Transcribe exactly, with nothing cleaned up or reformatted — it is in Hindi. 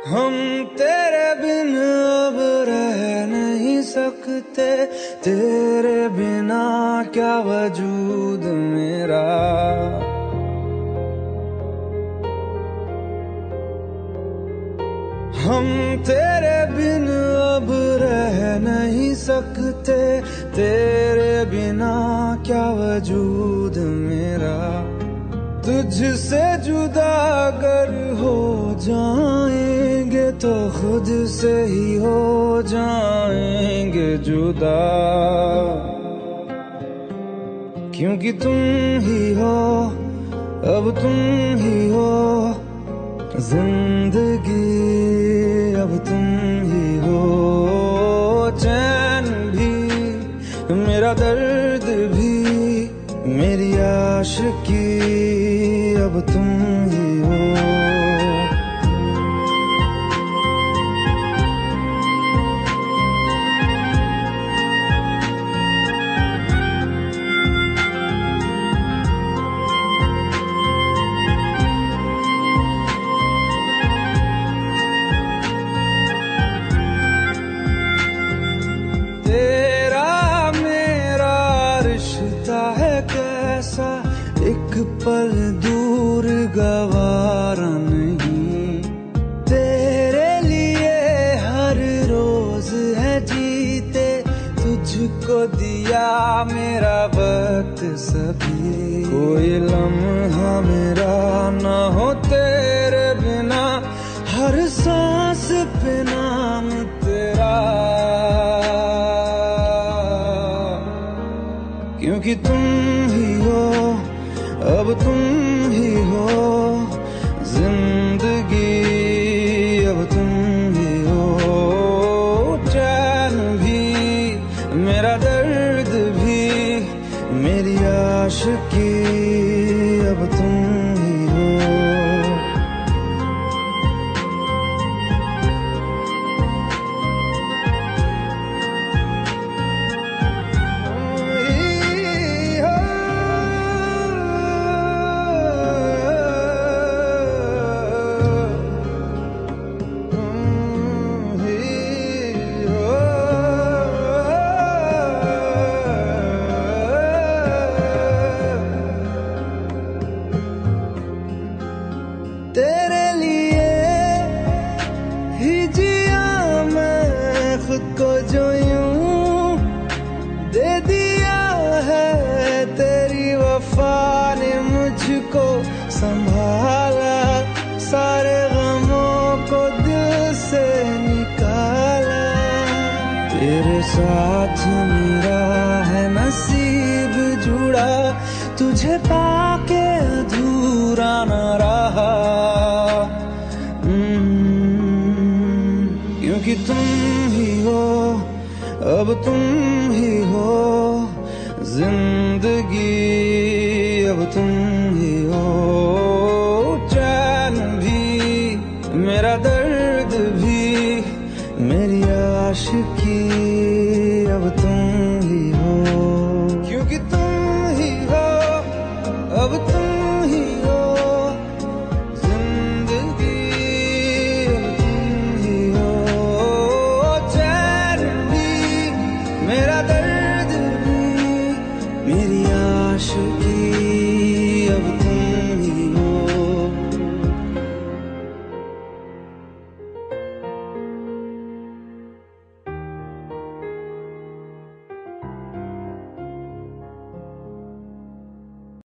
हम तेरे बिन अब रह नहीं सकते, तेरे बिना क्या वजूद मेरा। हम तेरे बिन अब रह नहीं सकते, तेरे बिना क्या वजूद मेरा। तुझसे जुदा अगर हो जाएंगे तो खुद से ही हो जाएंगे जुदा, क्योंकि तुम ही हो, अब तुम ही हो जिंदगी, अब तुम ही हो चैन भी, मेरा दर्द भी, मेरी आशिकी, अब तुम ही हो। तेरा मेरा रिश्ता है कैसा, एक पल दूर गवारा नहीं। तेरे लिए हर रोज है जीते, तुझको दिया मेरा वक्त सभी। कोई लम्हा मेरा ना हो तेरे बिना, हर सांस पे नाम तेरा, क्योंकि तुम ही हो, अब तुम ही हो जिंदगी, अब तुम ही हो चैन भी, मेरा दर्द भी, मेरी आशिकी, अब तुम ही हो। तेरे लिए ही जिया मैं खुद को, जो यूं दे दिया है तेरी वफा ने मुझको संभाला, सारे गमों को दिल से निकाला। तेरे साथ मेरा है नसीब जुड़ा, तुझे पाके अधूरा न रहा, क्योंकि तुम ही हो, अब तुम ही हो जिंदगी, अब तुम ही हो चैन भी, मेरा दर्द भी, मेरी आशिकी, अब तुम ही हो, क्योंकि तुम ही हो, अब तुम ही हो जिंदगी, अब तुम ही हो चैन भी, मेरा दर्द भी, मेरी आशिकी, अब